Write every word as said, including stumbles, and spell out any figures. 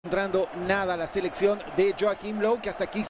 encontrando nada la selección de Joaquim Low, que hasta aquí